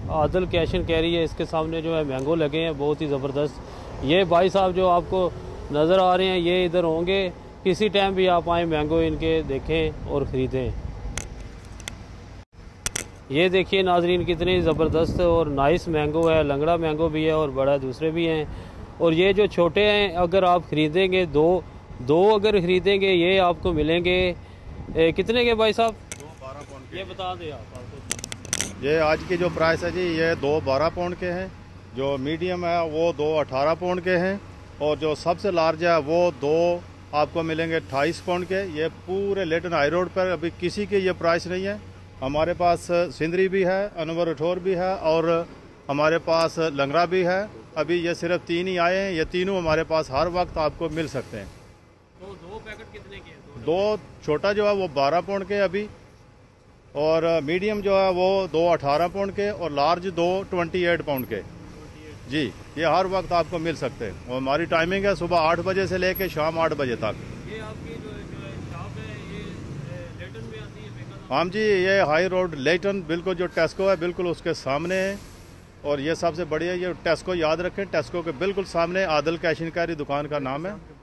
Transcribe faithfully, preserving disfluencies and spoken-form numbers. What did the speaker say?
Adal cash and carry है, इसके सामने जो है मैंगो लगे हैं बहुत ही ज़बरदस्त। ये भाई साहब जो आपको नज़र आ रहे हैं ये इधर होंगे, किसी टाइम भी आप आएँ मैंगो इनके देखें और ख़रीदें। ये देखिए नाजरीन कितने ज़बरदस्त और नाइस मैंगो है, लंगड़ा मैंगो भी है और बड़ा दूसरे भी हैं। और ये जो छोटे हैं अगर आप ख़रीदेंगे दो दो अगर ख़रीदेंगे ये आपको मिलेंगे ए, कितने के भाई साहब? दो बारह पाउंड के। ये बता दें आप आपको। ये आज की जो प्राइस है जी ये दो बारह पाउंड के हैं, जो मीडियम है वो दो अठारह पाउंड के हैं और जो सबसे लार्ज है वो दो आपको मिलेंगे अट्ठाईस पाउंड के। ये पूरे लेटन हाई रोड पर अभी किसी के ये प्राइस नहीं है। हमारे पास सिंदरी भी है, अनवर उठोर भी है और हमारे पास लंगड़ा भी है। अभी ये सिर्फ तीन ही आए हैं, ये तीनों हमारे पास हर वक्त आपको मिल सकते हैं। तो दो पैकेट कितने के? दो, दो छोटा जो है वो बारह पाउंड के अभी, और मीडियम जो है वो दो अठारह पाउंड के और लार्ज दो ट्वेंटी एट पाउंड के जी। ये हर वक्त आपको मिल सकते हैं और हमारी टाइमिंग है सुबह आठ बजे से लेकर शाम आठ बजे तक। ये आपकी जो शॉप है ये लेटन में आती है? हाँ जी, ये हाई रोड लेटन बिल्कुल जो टेस्को है बिल्कुल उसके सामने है। और ये सबसे बढ़िया ये टेस्को याद रखें, टेस्को के बिल्कुल सामने आदल कैश एंड कैरी दुकान का नाम है।